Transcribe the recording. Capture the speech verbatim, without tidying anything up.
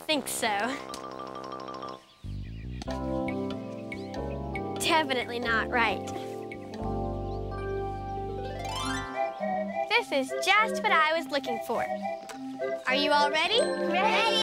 think so. Definitely not right. This is just what I was looking for. Are you all ready? Ready!